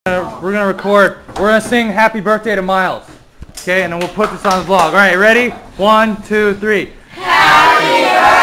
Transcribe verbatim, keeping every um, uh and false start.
We're gonna record. We're gonna sing "Happy Birthday" to Miles. Okay, and then we'll put this on the vlog. All right, ready? One, two, three. Happy birthday!